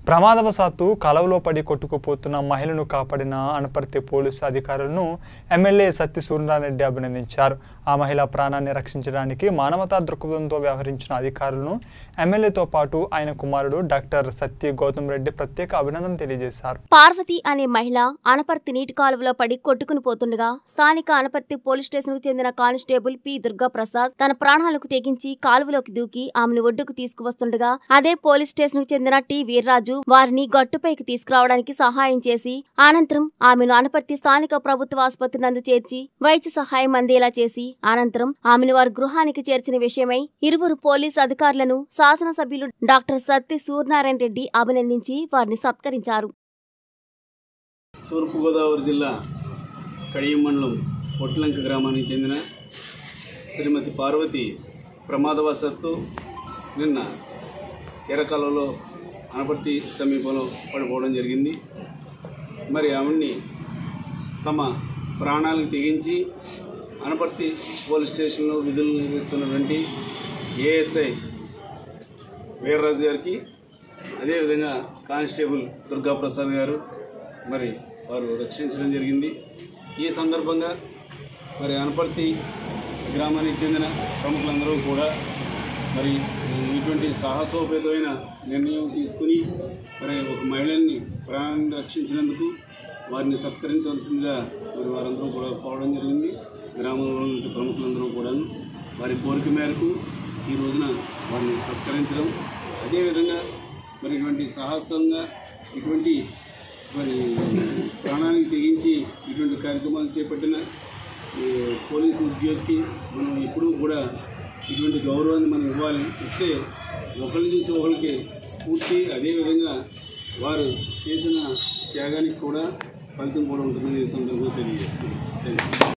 ప్రమాదవశాత్తు కాలువలో పడి కొట్టుకుపోతున్న మహిళను కాపాడిన అనపర్తి పోలీసు అధికారులను ఎమ్మెల్యే సత్తి సూర్యనారాయణ అభినందించారు. ఆ మహిళ ప్రాణాన్ని రక్షించడానికి మానవతా దృక్పథంతో వ్యవహరించిన అధికారులను ఎమ్మెల్యేతో పాటు ఆయన కుమారుడు డాక్టర్ సత్తి గౌతమ్ రెడ్డి ప్రత్యేక అభినందన తెలియజేశారు. పార్వతి అనే మహిళ అనపర్తి నీటి కాలువలో పడి కొట్టుకుని పోతుండగా స్థానిక అనపర్తి పోలీస్ స్టేషన్ కు చెందిన కానిస్టేబుల్ పి దుర్గా ప్రసాద్ తన ప్రాణాలకు తెగించి కాలువలోకి దూకి ఆమెను ఒడ్డుకు తీసుకువస్తుండగా అదే పోలీస్ స్టేషన్ కు చెందిన టి వీర్రాజు వారిని గట్టుపైకి తీసుకురావడానికి సహాయం చేసి అనంతరం ఆమెను అనపర్తి స్థానిక ప్రభుత్వ ఆసుపత్రి నందు చేర్చి వైద్య సహాయం అందేలా చేసి అనంతరం ఆమెను వారి గృహానికి చేర్చిన విషయమై ఇరువురు పోలీసు అధికారులను శాసనసభ్యులు డాక్టర్ సత్తి సూర్యనారాయణ రెడ్డి అభినందించి వారిని సత్కరించారు. తూర్పుగోదావరి జిల్లా కడియం మండలం పొట్లంక గ్రామానికి చెందిన శ్రీమతి పార్వతి ప్రమాదవశాత్తు నిన్న ఎర్రకాలువలో అనపర్తి సమీపంలో పడిపోవడం జరిగింది. మరి ఆవిడ్ని తమ ప్రాణాలను తెగించి అనపర్తి పోలీస్ స్టేషన్లో విధులు నిర్వహిస్తున్నటువంటి ఏఎస్ఐ వీర్రాజు గారికి, అదేవిధంగా కానిస్టేబుల్ దుర్గా ప్రసాద్ గారు మరి వారు రక్షించడం జరిగింది. ఈ సందర్భంగా మరి అనపర్తి గ్రామానికి చెందిన ప్రముఖులందరూ కూడా మరి ఇటువంటి సాహసోపేతమైన నిర్ణయం తీసుకుని మరి ఒక మహిళని ప్రాణాన్ని రక్షించినందుకు వారిని సత్కరించవలసిందిగా మరి వారందరూ కూడా పోవడం జరిగింది. గ్రామంలో ఉన్న ప్రముఖులందరూ కూడాను వారి కోరిక మేరకు ఈ రోజున వారిని సత్కరించడం, అదేవిధంగా మరి ఇటువంటి సాహసంగా ఇటువంటి మరి ప్రాణానికి తెగించి ఇటువంటి కార్యక్రమాలు చేపట్టిన పోలీసు ఉద్యోగికి మనం ఎప్పుడూ కూడా ఇటువంటి గౌరవాన్ని మనం ఇవ్వాలి. ఇస్తే ఒకరిని చూసి ఒకరికి స్ఫూర్తి, అదేవిధంగా వారు చేసిన త్యాగానికి కూడా ఫలితం కూడా ఉంటుందని ఈ సందర్భంగా తెలియజేస్తున్నాను.